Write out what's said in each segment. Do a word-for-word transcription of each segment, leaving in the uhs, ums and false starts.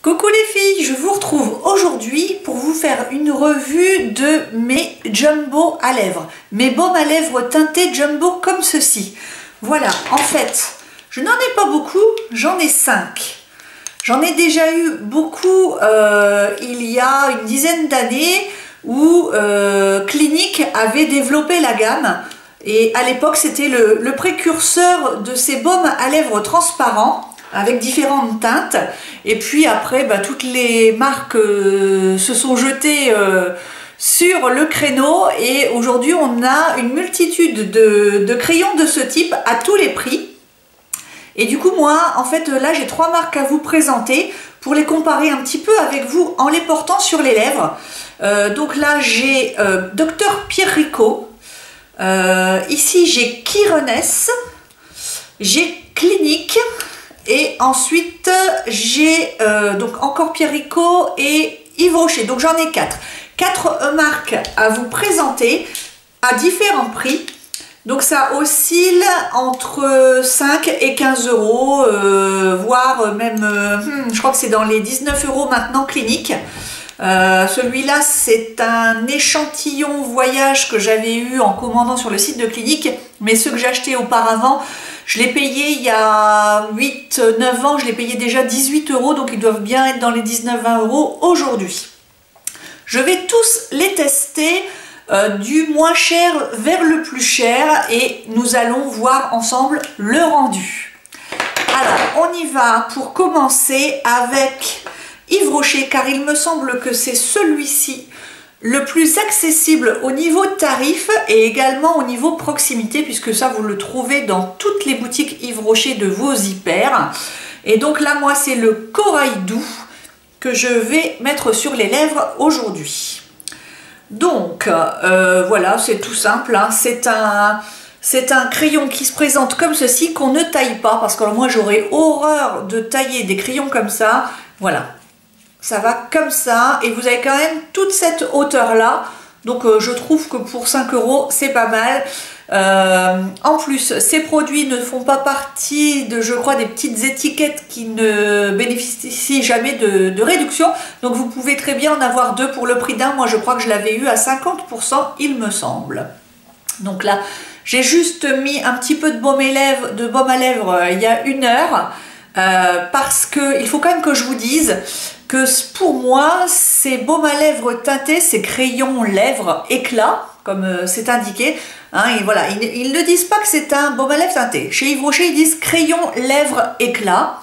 Coucou les filles, je vous retrouve aujourd'hui pour vous faire une revue de mes jumbo à lèvres. Mes baumes à lèvres teintés jumbo comme ceci. Voilà, en fait, je n'en ai pas beaucoup, j'en ai cinq. J'en ai déjà eu beaucoup euh, il y a une dizaine d'années où euh, Clinique avait développé la gamme. Et à l'époque, c'était le, le précurseur de ces baumes à lèvres transparents avec différentes teintes. Et puis après, bah, toutes les marques euh, se sont jetées euh, sur le créneau. Et aujourd'hui, on a une multitude de, de crayons de ce type à tous les prix. Et du coup, moi, en fait, là, j'ai trois marques à vous présenter pour les comparer un petit peu avec vous en les portant sur les lèvres. Euh, donc là, j'ai euh, Docteur Pierrico. Euh, ici, j'ai Quironès. J'ai Clinique. Et ensuite, j'ai euh, donc encore Pierrico et Yves Rocher. Donc j'en ai quatre. Quatre marques à vous présenter à différents prix. Donc ça oscille entre cinq et quinze euros, euh, voire même, euh, hmm, je crois que c'est dans les dix-neuf euros maintenant Clinique. Euh, Celui-là, c'est un échantillon voyage que j'avais eu en commandant sur le site de Clinique. Mais ceux que j'ai achetés auparavant, je l'ai payé il y a huit neuf ans, je l'ai payé déjà dix-huit euros, donc ils doivent bien être dans les dix-neuf vingt euros aujourd'hui. Je vais tous les tester euh, du moins cher vers le plus cher et nous allons voir ensemble le rendu. Alors, on y va pour commencer avec Yves Rocher, car il me semble que c'est celui-ci le plus accessible au niveau tarif et également au niveau proximité, puisque ça vous le trouvez dans toutes les boutiques Yves Rocher de vos hyper. Et donc là, moi, c'est le corail doux que je vais mettre sur les lèvres aujourd'hui. Donc euh, voilà, c'est tout simple, hein. C'est un, c'est un crayon qui se présente comme ceci, qu'on ne taille pas, parce que alors, moi j'aurais horreur de tailler des crayons comme ça. Voilà. Ça va comme ça et vous avez quand même toute cette hauteur là, donc euh, je trouve que pour cinq euros c'est pas mal. Euh, en plus, ces produits ne font pas partie de, je crois, des petites étiquettes qui ne bénéficient jamais de, de réduction, donc vous pouvez très bien en avoir deux pour le prix d'un. Moi je crois que je l'avais eu à cinquante pour cent il me semble. Donc là j'ai juste mis un petit peu de baume à lèvres, de baume à lèvres euh, il y a une heure. Euh, parce que il faut quand même que je vous dise que pour moi ces baumes à lèvres teintés, ces crayons lèvres éclat comme euh, c'est indiqué, hein, et voilà, ils, ils ne disent pas que c'est un baume à lèvres teinté. Chez Yves Rocher ils disent crayon lèvres éclat.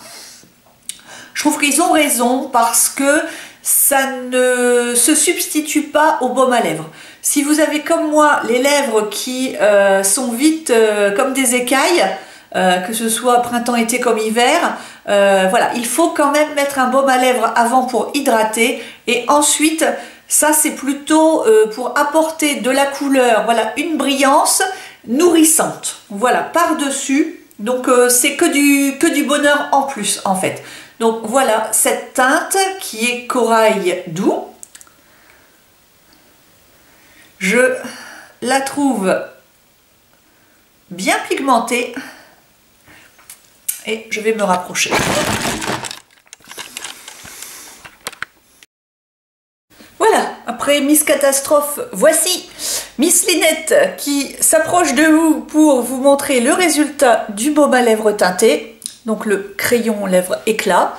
Je trouve qu'ils ont raison parce que ça ne se substitue pas au baume à lèvres. Si vous avez comme moi les lèvres qui euh, sont vite euh, comme des écailles, Euh, que ce soit printemps, été comme hiver, euh, voilà, il faut quand même mettre un baume à lèvres avant pour hydrater et ensuite ça c'est plutôt euh, pour apporter de la couleur, voilà, une brillance nourrissante, voilà, par dessus. Donc euh, c'est que du, que du bonheur en plus en fait. Donc voilà cette teinte qui est corail doux, je la trouve bien pigmentée. Et je vais me rapprocher. Voilà, après Miss Catastrophe, voici Miss Linette qui s'approche de vous pour vous montrer le résultat du baume à lèvres teinté. Donc le crayon lèvres éclat.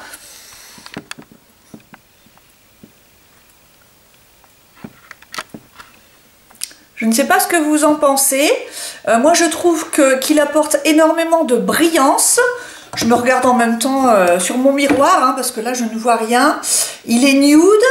Je ne sais pas ce que vous en pensez. Euh, moi, je trouve que qu'il apporte énormément de brillance. Je me regarde en même temps euh, sur mon miroir, hein, parce que là, je ne vois rien. Il est nude.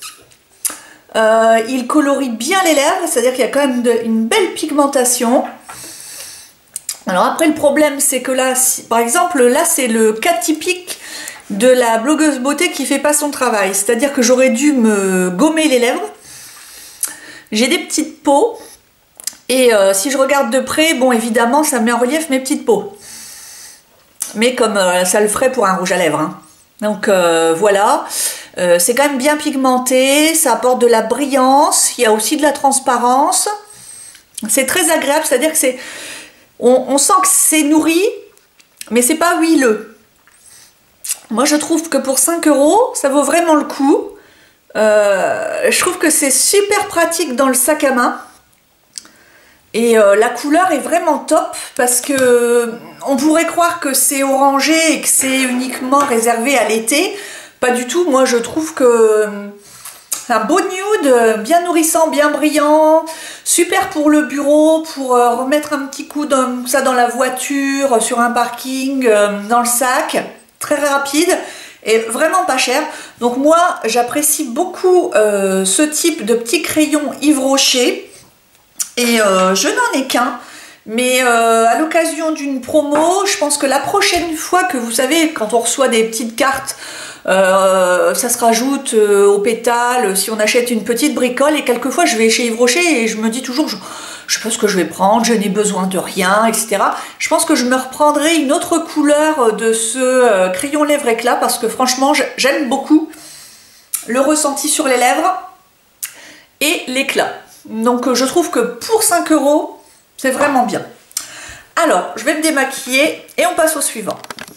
Euh, il colorie bien les lèvres, c'est-à-dire qu'il y a quand même de, une belle pigmentation. Alors après, le problème, c'est que là, si, par exemple, là, c'est le cas typique de la blogueuse beauté qui fait pas son travail. C'est-à-dire que j'aurais dû me gommer les lèvres. J'ai des petites peaux et euh, si je regarde de près, bon évidemment ça met en relief mes petites peaux. Mais comme euh, ça le ferait pour un rouge à lèvres. Hein. Donc euh, voilà, euh, c'est quand même bien pigmenté, ça apporte de la brillance, il y a aussi de la transparence. C'est très agréable, c'est-à-dire que c'est, on, on sent que c'est nourri, mais c'est pas huileux. Moi je trouve que pour cinq euros, ça vaut vraiment le coup. Euh, je trouve que c'est super pratique dans le sac à main. Et euh, la couleur est vraiment top parce que on pourrait croire que c'est orangé et que c'est uniquement réservé à l'été. Pas du tout, moi je trouve que c'est un beau nude, bien nourrissant, bien brillant, super pour le bureau, pour euh, remettre un petit coup de ça dans la voiture, sur un parking, euh, dans le sac, très rapide et vraiment pas cher. Donc moi j'apprécie beaucoup euh, ce type de petit crayon Yves Rocher et euh, je n'en ai qu'un. Mais euh, à l'occasion d'une promo, je pense que la prochaine fois que vous savez, quand on reçoit des petites cartes, euh, ça se rajoute euh, au pétale si on achète une petite bricole. Et quelquefois, je vais chez Yves Rocher et je me dis toujours, je, je sais pas ce que je vais prendre, je n'ai besoin de rien, et cetera. Je pense que je me reprendrai une autre couleur de ce euh, crayon lèvres éclat parce que franchement, j'aime beaucoup le ressenti sur les lèvres et l'éclat. Donc, je trouve que pour cinq euros, c'est vraiment bien. Alors, je vais me démaquiller et on passe au suivant.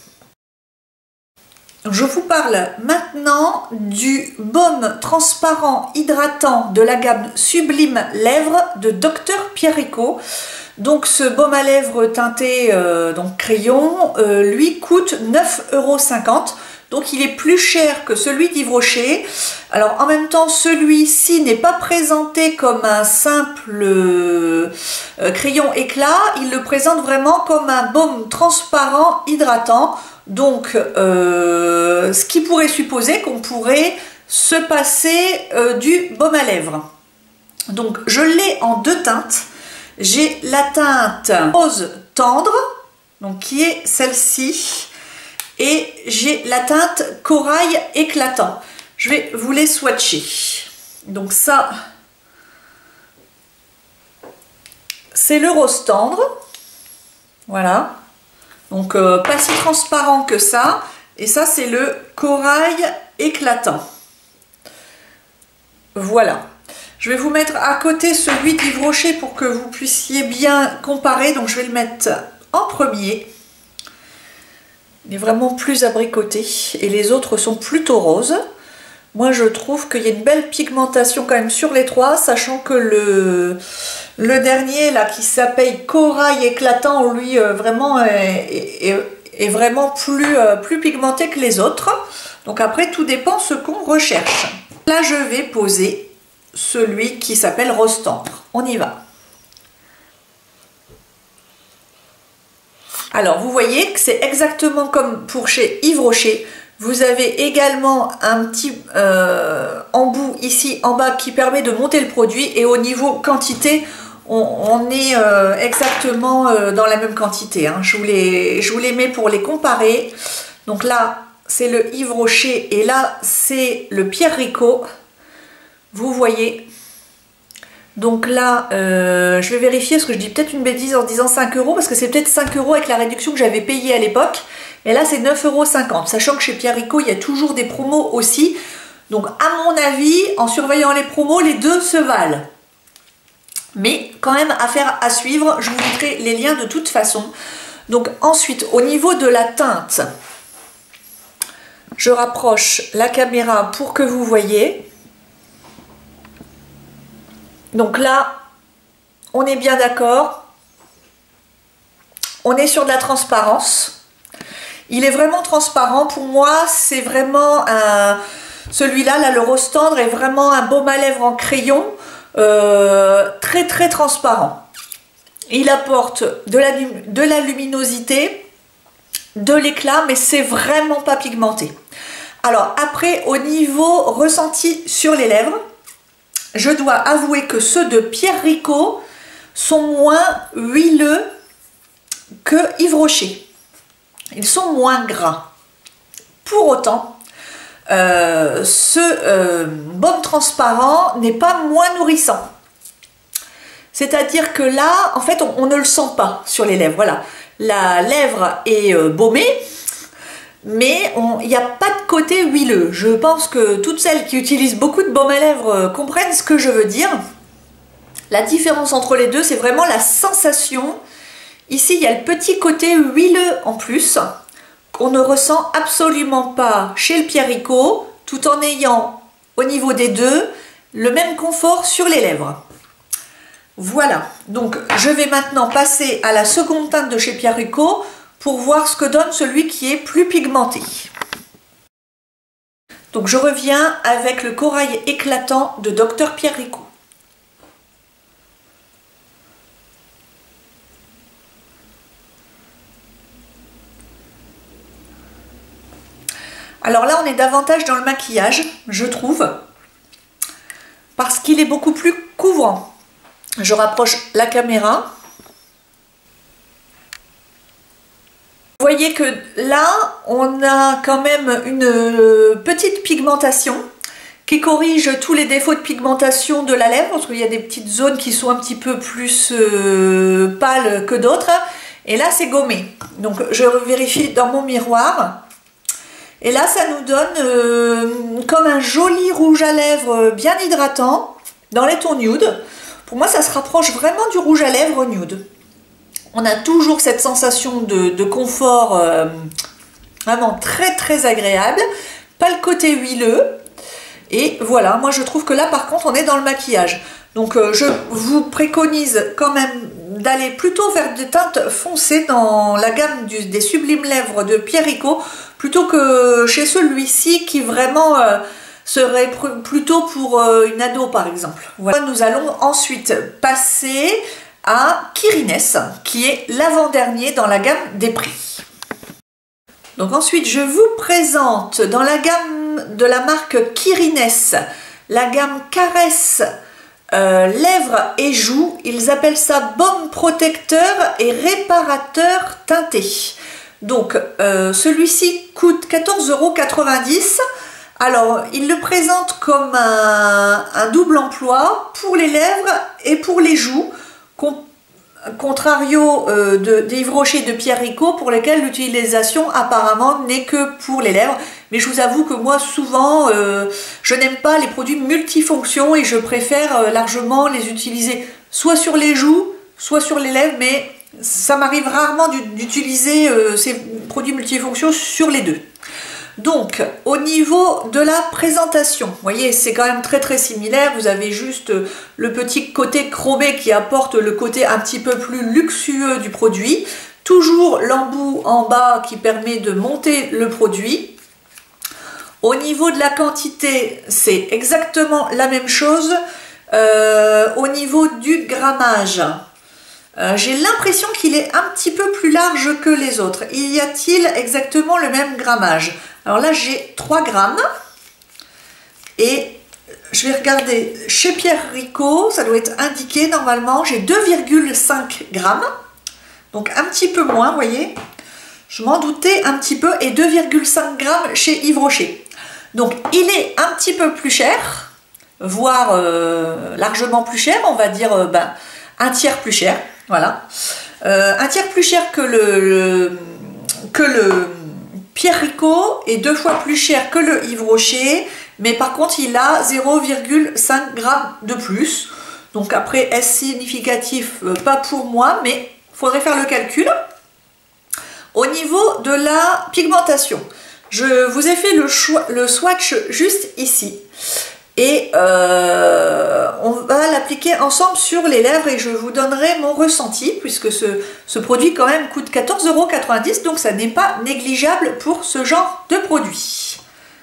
Je vous parle maintenant du baume transparent hydratant de la gamme Sublime Lèvres de Docteur Pierrico. Donc ce baume à lèvres teinté euh, donc crayon, euh, lui coûte neuf euros cinquante. Donc il est plus cher que celui d'Yves Rocher. Alors en même temps, celui-ci n'est pas présenté comme un simple euh, crayon éclat. Il le présente vraiment comme un baume transparent hydratant. Donc euh, ce qui pourrait supposer qu'on pourrait se passer euh, du baume à lèvres. Donc je l'ai en deux teintes. J'ai la teinte rose tendre, donc qui est celle-ci. Et j'ai la teinte corail éclatant. Je vais vous les swatcher. Donc ça, c'est le rose tendre. Voilà. Donc euh, pas si transparent que ça. Et ça, c'est le corail éclatant. Voilà. Je vais vous mettre à côté celui d'Yves Rocher pour que vous puissiez bien comparer. Donc je vais le mettre en premier. Il est vraiment plus abricoté et les autres sont plutôt roses. Moi je trouve qu'il y a une belle pigmentation quand même sur les trois, sachant que le, le dernier là qui s'appelle Corail éclatant, lui euh, vraiment est, est, est vraiment plus, euh, plus pigmenté que les autres. Donc après tout dépend ce qu'on recherche. Là je vais poser celui qui s'appelle rose tendre. On y va. Alors, vous voyez que c'est exactement comme pour chez Yves Rocher. Vous avez également un petit euh, embout ici en bas qui permet de monter le produit. Et au niveau quantité, on, on est euh, exactement euh, dans la même quantité. Hein. Je vous les, je vous les mets pour les comparer. Donc là, c'est le Yves Rocher et là, c'est le Pierrico. Vous voyez. Donc là, euh, je vais vérifier parce que je dis peut-être une bêtise en disant cinq euros parce que c'est peut-être cinq euros avec la réduction que j'avais payée à l'époque. Et là, c'est neuf euros cinquante. Sachant que chez Pierrico, il y a toujours des promos aussi. Donc, à mon avis, en surveillant les promos, les deux se valent. Mais quand même, affaire à suivre. Je vous mettrai les liens de toute façon. Donc, ensuite, au niveau de la teinte, je rapproche la caméra pour que vous voyez. Donc là, on est bien d'accord. On est sur de la transparence. Il est vraiment transparent. Pour moi, c'est vraiment un... Celui-là, là, le rose tendre, est vraiment un baume à lèvres en crayon. Euh, très, très transparent. Il apporte de la, de la luminosité, de l'éclat, mais c'est vraiment pas pigmenté. Alors, après, au niveau ressenti sur les lèvres, je dois avouer que ceux de Pierrico sont moins huileux que Yves Rocher. Ils sont moins gras. Pour autant, euh, ce euh, baume transparent n'est pas moins nourrissant. C'est-à-dire que là, en fait, on, on ne le sent pas sur les lèvres. Voilà, la lèvre est euh, baumée, mais il n'y a pas de côté huileux. Je pense que toutes celles qui utilisent beaucoup de baume à lèvres euh, comprennent ce que je veux dire. La différence entre les deux, c'est vraiment la sensation. Ici, il y a le petit côté huileux en plus. qu'on ne ressent absolument pas chez le Pierrico, tout en ayant au niveau des deux le même confort sur les lèvres. Voilà, donc je vais maintenant passer à la seconde teinte de chez Pierrico pour voir ce que donne celui qui est plus pigmenté. Donc je reviens avec le corail éclatant de Docteur Pierrico. Alors là, on est davantage dans le maquillage, je trouve, parce qu'il est beaucoup plus couvrant. Je rapproche la caméra. Vous voyez que là, on a quand même une petite pigmentation qui corrige tous les défauts de pigmentation de la lèvre, parce qu'il y a des petites zones qui sont un petit peu plus euh, pâles que d'autres. Et là, c'est gommé. Donc, je vérifie dans mon miroir. Et là, ça nous donne euh, comme un joli rouge à lèvres bien hydratant dans les tons nude. Pour moi, ça se rapproche vraiment du rouge à lèvres nude. On a toujours cette sensation de, de confort euh, vraiment très très agréable. Pas le côté huileux. Et voilà, moi je trouve que là par contre on est dans le maquillage. Donc euh, je vous préconise quand même d'aller plutôt vers des teintes foncées dans la gamme du, des sublimes lèvres de Pierrico, plutôt que chez celui-ci qui vraiment euh, serait plutôt pour euh, une ado par exemple. Voilà. Nous allons ensuite passer à Kirines, qui est l'avant-dernier dans la gamme des prix. Donc ensuite je vous présente dans la gamme de la marque Kirines la gamme Caresse euh, lèvres et joues. Ils appellent ça baume protecteur et réparateur teinté. Donc euh, celui-ci coûte quatorze euros quatre-vingt-dix. Alors il le présente comme un, un double emploi pour les lèvres et pour les joues, contrario euh, de, des Yves Rocher de Pierrico pour lesquels l'utilisation apparemment n'est que pour les lèvres. Mais je vous avoue que moi souvent euh, je n'aime pas les produits multifonctions et je préfère euh, largement les utiliser soit sur les joues, soit sur les lèvres, mais ça m'arrive rarement d'utiliser euh, ces produits multifonctions sur les deux. Donc au niveau de la présentation, vous voyez c'est quand même très très similaire, vous avez juste le petit côté chromé qui apporte le côté un petit peu plus luxueux du produit, toujours l'embout en bas qui permet de monter le produit. Au niveau de la quantité, c'est exactement la même chose. Euh, au niveau du grammage, Euh, j'ai l'impression qu'il est un petit peu plus large que les autres. Y a-t-il exactement le même grammage? Alors là, j'ai trois grammes. Et je vais regarder chez Pierrico, ça doit être indiqué normalement. J'ai deux virgule cinq grammes. Donc un petit peu moins, vous voyez. Je m'en doutais un petit peu. Et deux virgule cinq grammes chez Yves Rocher. Donc il est un petit peu plus cher, voire euh, largement plus cher. On va dire euh, ben, un tiers plus cher. Voilà, euh, un tiers plus cher que le, le, que le Pierrico et deux fois plus cher que le Yves Rocher, mais par contre il a zéro virgule cinq grammes de plus. Donc après, est-ce significatif? Pas pour moi, mais il faudrait faire le calcul. Au niveau de la pigmentation, je vous ai fait le, le swatch juste ici. Et euh, on va l'appliquer ensemble sur les lèvres et je vous donnerai mon ressenti puisque ce, ce produit quand même coûte quatorze euros quatre-vingt-dix, donc ça n'est pas négligeable pour ce genre de produit.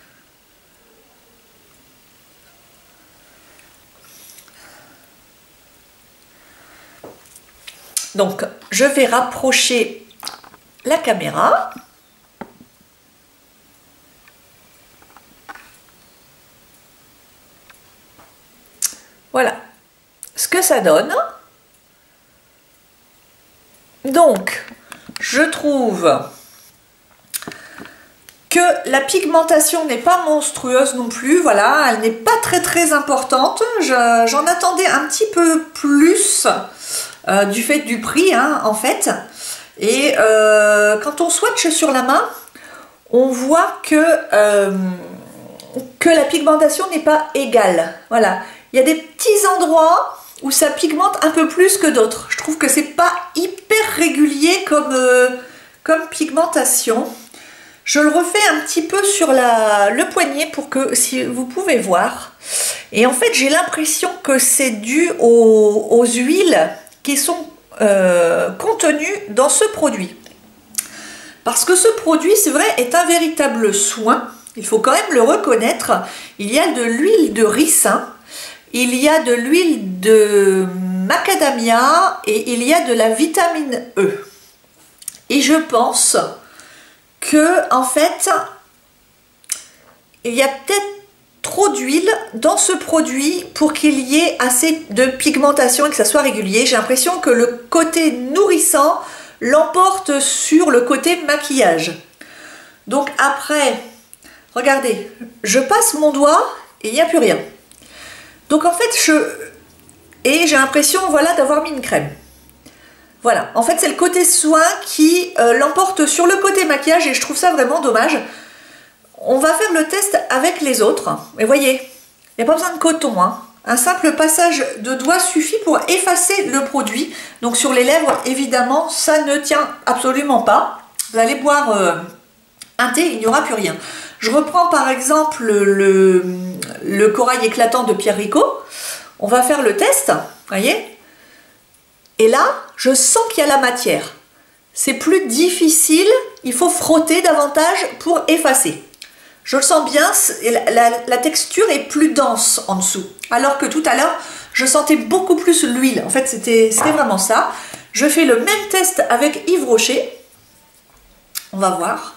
Donc je vais rapprocher la caméra. Voilà ce que ça donne. Donc, je trouve que la pigmentation n'est pas monstrueuse non plus. Voilà, elle n'est pas très très importante. J'en attendais un petit peu plus euh, du fait du prix, hein, en fait. Et euh, quand on swatche sur la main, on voit que, euh, que la pigmentation n'est pas égale. Voilà. Il y a des petits endroits où ça pigmente un peu plus que d'autres. Je trouve que c'est pas hyper régulier comme, euh, comme pigmentation. Je le refais un petit peu sur la, le poignet pour que si vous pouvez voir. Et en fait, j'ai l'impression que c'est dû aux, aux huiles qui sont euh, contenues dans ce produit. Parce que ce produit, c'est vrai, est un véritable soin. Il faut quand même le reconnaître. Il y a de l'huile de ricin, il y a de l'huile de macadamia et il y a de la vitamine E. Et je pense que, en fait, il y a peut-être trop d'huile dans ce produit pour qu'il y ait assez de pigmentation et que ça soit régulier. J'ai l'impression que le côté nourrissant l'emporte sur le côté maquillage. Donc après, regardez, je passe mon doigt et il n'y a plus rien. Donc en fait, je... Et j'ai l'impression, voilà, d'avoir mis une crème. Voilà, en fait, c'est le côté soin qui euh, l'emporte sur le côté maquillage et je trouve ça vraiment dommage. On va faire le test avec les autres. Et voyez, il n'y a pas besoin de coton, hein. Un simple passage de doigt suffit pour effacer le produit. Donc sur les lèvres, évidemment, ça ne tient absolument pas. Vous allez boire euh, un thé, il n'y aura plus rien. Je reprends par exemple le, le corail éclatant de Pierre Rico. On va faire le test, voyez. Et là, je sens qu'il y a la matière. C'est plus difficile, il faut frotter davantage pour effacer. Je le sens bien, la, la, la texture est plus dense en dessous. Alors que tout à l'heure, je sentais beaucoup plus l'huile. En fait, c'était vraiment ça. Je fais le même test avec Yves Rocher. On va voir.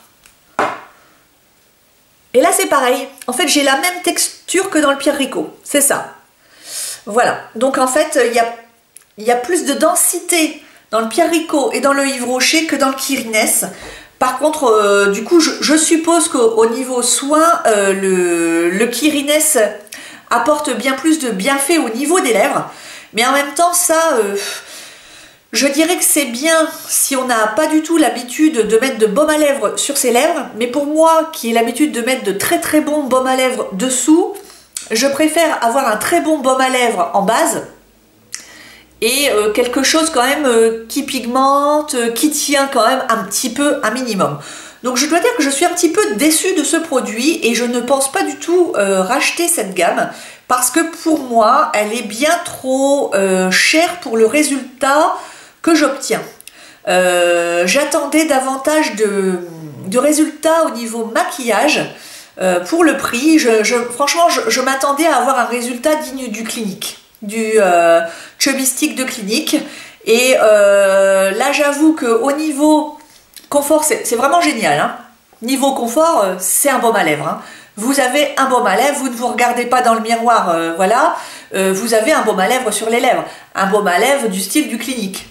Et là, c'est pareil. En fait, j'ai la même texture que dans le Pierre Rico. C'est ça. Voilà. Donc, en fait, il y a, il y a plus de densité dans le Pierre Rico et dans le Yves Rocher que dans le Kirines. Par contre, euh, du coup, je, je suppose qu'au niveau soin, euh, le, le Kirines apporte bien plus de bienfaits au niveau des lèvres. Mais en même temps, ça, euh, je dirais que c'est bien si on n'a pas du tout l'habitude de mettre de baume à lèvres sur ses lèvres. Mais pour moi, qui ai l'habitude de mettre de très très bons baumes à lèvres dessous, je préfère avoir un très bon baume à lèvres en base. Et euh, quelque chose quand même euh, qui pigmente, euh, qui tient quand même un petit peu, un minimum. Donc je dois dire que je suis un petit peu déçue de ce produit et je ne pense pas du tout euh, racheter cette gamme parce que pour moi, elle est bien trop euh, chère pour le résultat que j'obtiens. Euh, J'attendais davantage de, de résultats au niveau maquillage euh, pour le prix. Je, je, franchement, je, je m'attendais à avoir un résultat digne du Clinique. Du euh, Chubby Stick de Clinique et euh, là j'avoue que au niveau confort c'est vraiment génial, hein. Niveau confort euh, c'est un baume à lèvres, hein. Vous avez un baume à lèvres, vous ne vous regardez pas dans le miroir, euh, voilà, euh, vous avez un baume à lèvres sur les lèvres, un baume à lèvres du style du Clinique,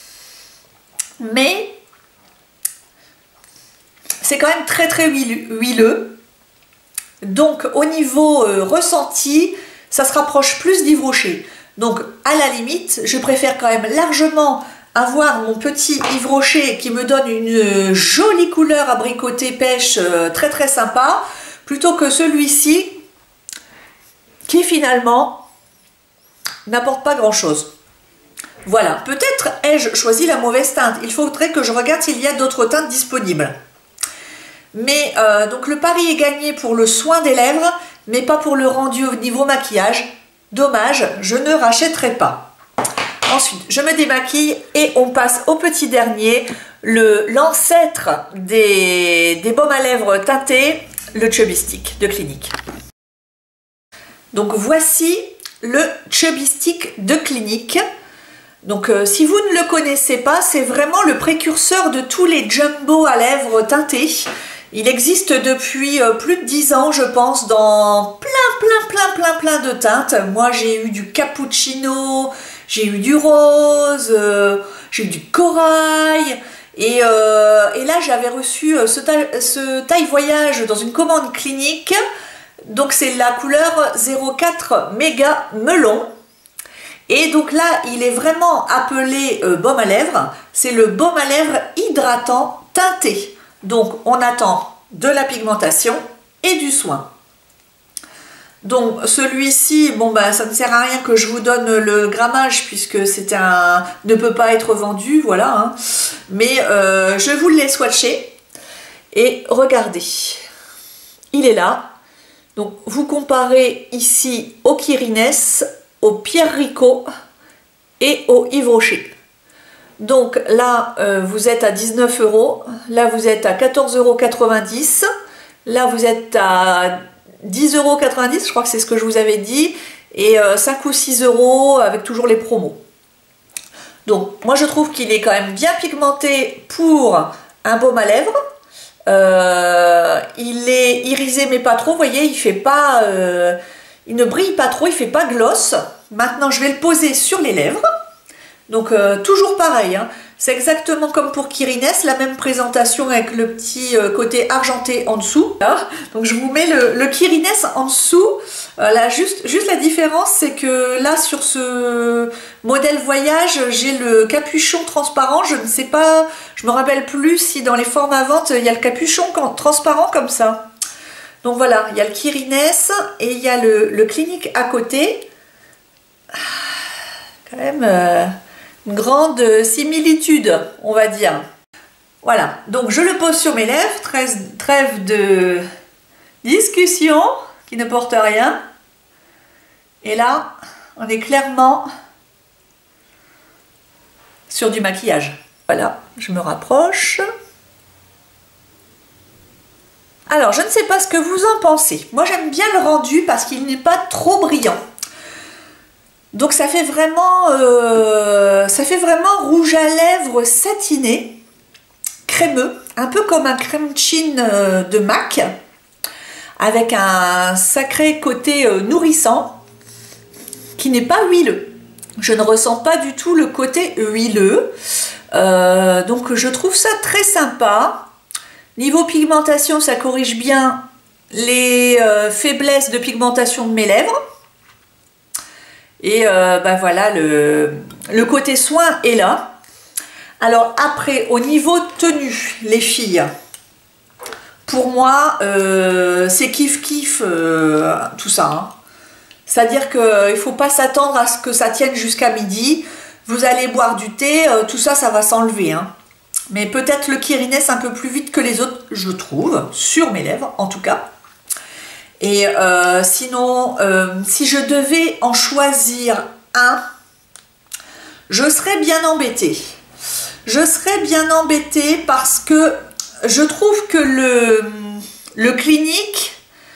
mais c'est quand même très très huileux, donc au niveau euh, ressenti ça se rapproche plus d'Yves Rocher. Donc, à la limite, je préfère quand même largement avoir mon petit Yves Rocher qui me donne une jolie couleur abricotée pêche très très sympa, plutôt que celui-ci qui finalement n'apporte pas grand-chose. Voilà, peut-être ai-je choisi la mauvaise teinte. Il faudrait que je regarde s'il y a d'autres teintes disponibles. Mais, euh, donc le pari est gagné pour le soin des lèvres, mais pas pour le rendu au niveau maquillage. Dommage, je ne rachèterai pas. Ensuite, je me démaquille et on passe au petit dernier, le l'ancêtre des, des baumes à lèvres teintés, le Chubby Stick de Clinique. Donc voici le Chubby Stick de Clinique. Donc euh, si vous ne le connaissez pas, c'est vraiment le précurseur de tous les jumbo à lèvres teintés. Il existe depuis euh, plus de dix ans, je pense, dans plein, plein, plein, plein, plein de teintes. Moi, j'ai eu du cappuccino, j'ai eu du rose, euh, j'ai eu du corail. Et, euh, et là, j'avais reçu ce, taille, ce taille voyage dans une commande Clinique. Donc, c'est la couleur zéro quatre méga melon. Et donc là, il est vraiment appelé euh, baume à lèvres. C'est le baume à lèvres hydratant teinté. Donc, on attend de la pigmentation et du soin. Donc, celui-ci, bon, ben, ça ne sert à rien que je vous donne le grammage puisque c'est un ne peut pas être vendu, voilà. Hein. Mais euh, je vous l'ai swatché. Et regardez, il est là. Donc vous comparez ici au Kirines, au Pierre Rico et au Yves Rocher. Donc là, euh, vous êtes à dix-neuf euros, là vous êtes à quatorze euros quatre-vingt-dix, là vous êtes à dix euros quatre-vingt-dix, je crois que c'est ce que je vous avais dit, et euh, cinq ou six euros avec toujours les promos. Donc moi je trouve qu'il est quand même bien pigmenté pour un baume à lèvres. Euh, il est irisé mais pas trop, vous voyez, il fait pas, euh, il ne brille pas trop, il fait pas gloss. Maintenant je vais le poser sur les lèvres. Donc euh, toujours pareil, hein. C'est exactement comme pour Kirines, la même présentation avec le petit euh, côté argenté en dessous. Là. Donc je vous mets le, le Kirines en dessous. Euh, là, juste, juste la différence, c'est que là sur ce modèle voyage, j'ai le capuchon transparent. Je ne sais pas, je me rappelle plus si dans les formes à vente, il y a le capuchon transparent comme ça. Donc voilà, il y a le Kirines et il y a le, le Clinique à côté. Quand même... Euh... une grande similitude, on va dire. Voilà, donc je le pose sur mes lèvres, trêve, trêve de discussion qui ne porte rien. Et là, on est clairement sur du maquillage. Voilà, je me rapproche. Alors, je ne sais pas ce que vous en pensez. Moi, j'aime bien le rendu parce qu'il n'est pas trop brillant. Donc ça fait vraiment, euh, ça fait vraiment rouge à lèvres satiné, crémeux, un peu comme un crème chin de MAC, avec un sacré côté nourrissant, qui n'est pas huileux. Je ne ressens pas du tout le côté huileux, euh, donc je trouve ça très sympa. Niveau pigmentation, ça corrige bien les euh, faiblesses de pigmentation de mes lèvres. Et euh, ben voilà, le, le côté soin est là. Alors après, au niveau tenue, les filles, pour moi, euh, c'est kiff kiff euh, tout ça. Hein. C'est-à-dire qu'il ne faut pas s'attendre à ce que ça tienne jusqu'à midi. Vous allez boire du thé, euh, tout ça, ça va s'enlever. Hein. Mais peut-être le Kirines un peu plus vite que les autres, je trouve, sur mes lèvres en tout cas. Et euh, sinon, euh, si je devais en choisir un, je serais bien embêtée. Je serais bien embêtée parce que je trouve que le, le Clinique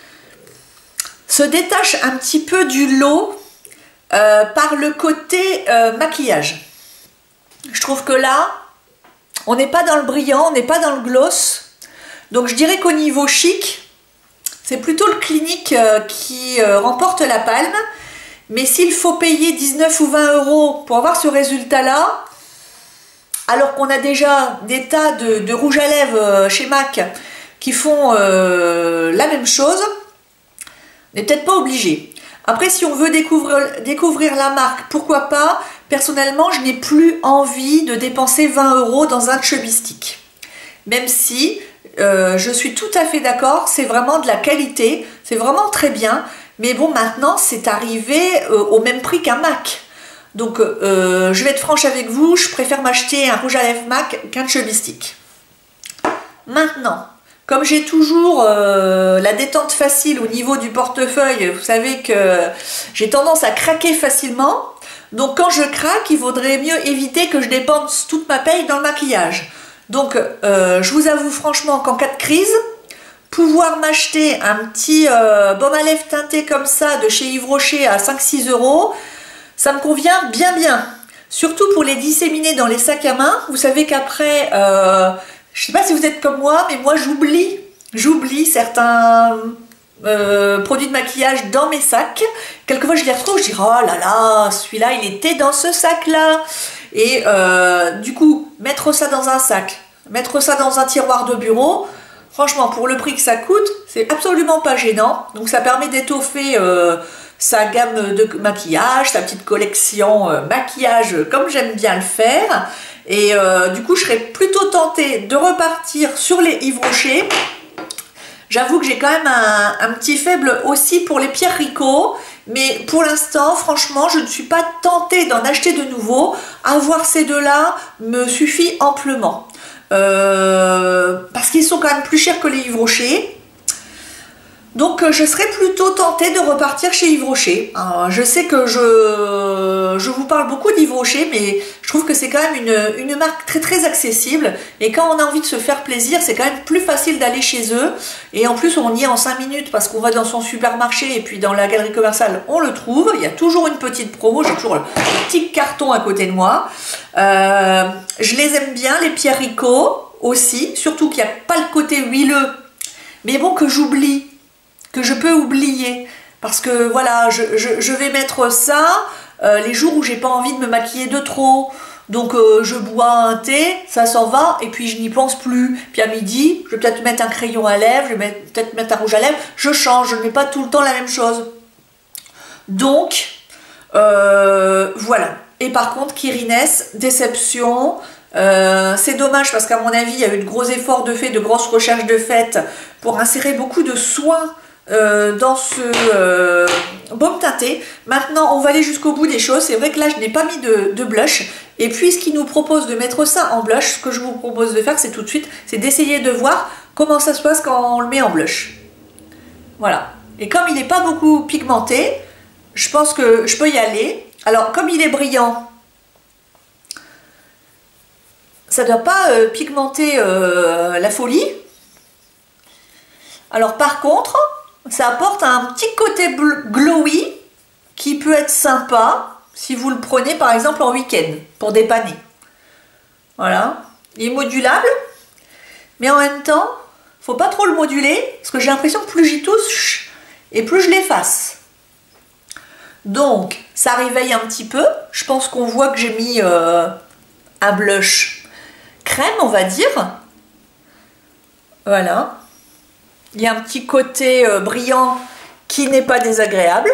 se détache un petit peu du lot euh, par le côté euh, maquillage. Je trouve que là, on n'est pas dans le brillant, on n'est pas dans le gloss. Donc je dirais qu'au niveau chic, c'est plutôt le Clinique euh, qui euh, remporte la palme. Mais s'il faut payer dix-neuf ou vingt euros pour avoir ce résultat-là, alors qu'on a déjà des tas de, de rouge à lèvres euh, chez MAC qui font euh, la même chose, on n'est peut-être pas obligé. Après, si on veut découvrir, découvrir la marque, pourquoi pas. Personnellement, je n'ai plus envie de dépenser vingt euros dans un chubby stick. Même si... Euh, je suis tout à fait d'accord, c'est vraiment de la qualité, c'est vraiment très bien, mais bon, maintenant c'est arrivé euh, au même prix qu'un MAC. Donc euh, je vais être franche avec vous, je préfère m'acheter un rouge à lèvres MAC qu'un chubby stick. Maintenant, comme j'ai toujours euh, la détente facile au niveau du portefeuille, vous savez que j'ai tendance à craquer facilement, donc quand je craque, il vaudrait mieux éviter que je dépense toute ma paye dans le maquillage. Donc, euh, je vous avoue franchement qu'en cas de crise, pouvoir m'acheter un petit euh, baume à lèvres teinté comme ça de chez Yves Rocher à cinq six euros, ça me convient bien bien. Surtout pour les disséminer dans les sacs à main. Vous savez qu'après, euh, je ne sais pas si vous êtes comme moi, mais moi j'oublie, j'oublie certains euh, produits de maquillage dans mes sacs. Quelquefois je les retrouve, je dis oh là là, celui-là il était dans ce sac-là. Et euh, du coup, mettre ça dans un sac, mettre ça dans un tiroir de bureau, franchement, pour le prix que ça coûte, c'est absolument pas gênant. Donc ça permet d'étoffer euh, sa gamme de maquillage, sa petite collection euh, maquillage, comme j'aime bien le faire. Et euh, du coup, je serais plutôt tentée de repartir sur les Yves Rocher. J'avoue que j'ai quand même un, un petit faible aussi pour les Pierre Rico. Mais pour l'instant, franchement, je ne suis pas tentée d'en acheter de nouveau. Avoir ces deux-là me suffit amplement. euh, parce qu'ils sont quand même plus chers que les Yves Rocher. Donc je serais plutôt tentée de repartir chez Yves Rocher. Alors, je sais que je, je vous parle beaucoup d'Yves Rocher, mais je trouve que c'est quand même une, une marque très très accessible. Et quand on a envie de se faire plaisir, c'est quand même plus facile d'aller chez eux. Et en plus, on y est en cinq minutes parce qu'on va dans son supermarché et puis dans la galerie commerciale, on le trouve. Il y a toujours une petite promo, j'ai toujours le petit carton à côté de moi. Euh, je les aime bien, les Pierre Rico aussi, surtout qu'il n'y a pas le côté huileux, mais bon, que j'oublie. Que je peux oublier parce que voilà, je, je, je vais mettre ça euh, les jours où j'ai pas envie de me maquiller de trop, donc euh, je bois un thé, ça s'en va et puis je n'y pense plus. Puis à midi, je vais peut-être mettre un crayon à lèvres, je vais peut-être mettre un rouge à lèvres, je change, je ne mets pas tout le temps la même chose. Donc euh, voilà. Et par contre, Kirines, déception. Euh, c'est dommage parce qu'à mon avis, il y a eu de gros efforts de fait, de grosses recherches de fait pour insérer beaucoup de soins Euh, dans ce euh, baume teinté. Maintenant on va aller jusqu'au bout des choses. C'est vrai que là je n'ai pas mis de, de blush, et puisqu'il nous propose de mettre ça en blush, ce que je vous propose de faire, c'est tout de suite, c'est d'essayer de voir comment ça se passe quand on le met en blush. Voilà, et comme il n'est pas beaucoup pigmenté, je pense que je peux y aller. Alors comme il est brillant, ça ne doit pas euh, pigmenter euh, la folie. Alors par contre, ça apporte un petit côté glowy qui peut être sympa si vous le prenez par exemple en week-end pour dépanner. Voilà, il est modulable, mais en même temps, faut pas trop le moduler parce que j'ai l'impression que plus j'y touche et plus je l'efface. Donc ça réveille un petit peu. Je pense qu'on voit que j'ai mis euh, un blush crème, on va dire. Voilà. Il y a un petit côté euh, brillant qui n'est pas désagréable.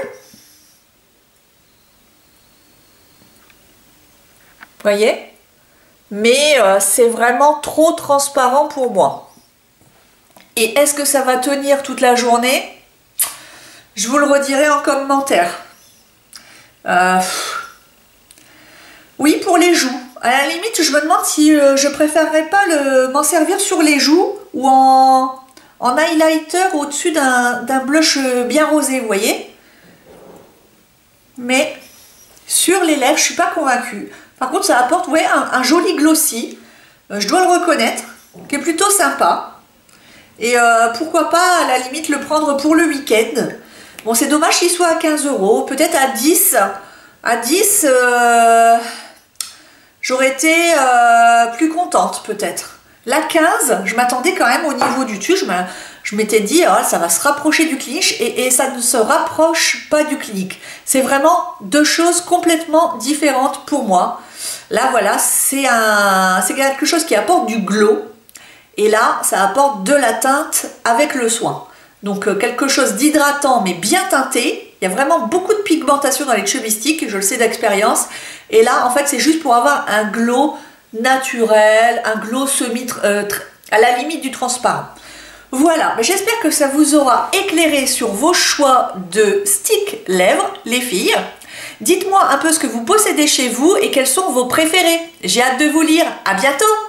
Vous voyez? Mais euh, c'est vraiment trop transparent pour moi. Et est-ce que ça va tenir toute la journée? Je vous le redirai en commentaire. Euh, oui, pour les joues. À la limite, je me demande si euh, je préférerais pas m'en servir sur les joues ou en... en highlighter au-dessus d'un blush bien rosé, vous voyez. Mais sur les lèvres, je ne suis pas convaincue. Par contre, ça apporte ouais, un, un joli glossy, euh, je dois le reconnaître, qui est plutôt sympa. Et euh, pourquoi pas, à la limite, le prendre pour le week-end. Bon, c'est dommage qu'il soit à quinze euros, peut-être à dix. À dix, euh, j'aurais été euh, plus contente, peut-être. La quinze, je m'attendais quand même au niveau du dessus, je m'étais dit oh, ça va se rapprocher du clinique, et, et ça ne se rapproche pas du clinique. C'est vraiment deux choses complètement différentes pour moi. Là voilà, c'est un, c'est quelque chose qui apporte du glow, et là ça apporte de la teinte avec le soin. Donc euh, quelque chose d'hydratant mais bien teinté. Il y a vraiment beaucoup de pigmentation dans les cheveux mystiques, je le sais d'expérience. Et là en fait c'est juste pour avoir un glow naturel, un glow semi euh, à la limite du transparent. Voilà, j'espère que ça vous aura éclairé sur vos choix de stick lèvres, les filles. Dites-moi un peu ce que vous possédez chez vous et quels sont vos préférés. J'ai hâte de vous lire. À bientôt!